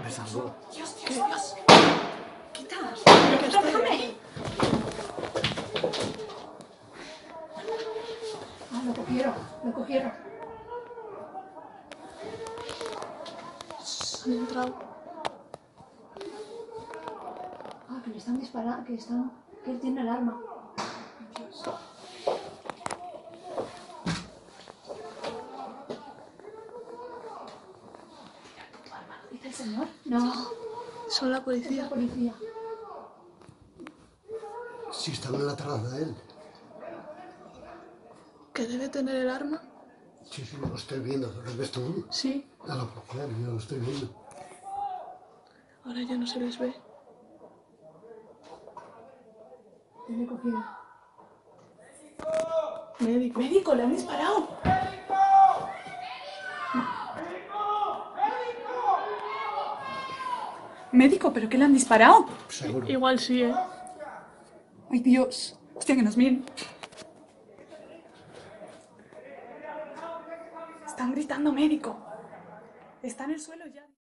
¿Sabes algo? Dios, Dios, Dios. Quita. ¡Déjame! Ah, lo cogieron, lo cogieron. Han entrado. Ah, que le están disparando, que él tiene el arma. Dios. ¿Dice el señor? No, Son la es policía. la policía. Si están en la terraza de él. ¿Que debe tener el arma? Sí, sí, lo estoy viendo. ¿Lo ves tú? Sí. A la policía, yo lo estoy viendo. Ahora ya no se les ve. ¿Quién le cogió? Médico. ¡Médico! ¡Le han disparado! ¡Médico! ¿Pero qué le han disparado? Seguro. Igual sí, ¿eh? ¡Ay, Dios! Hostia, que nos miren. Están gritando médico. Está en el suelo ya.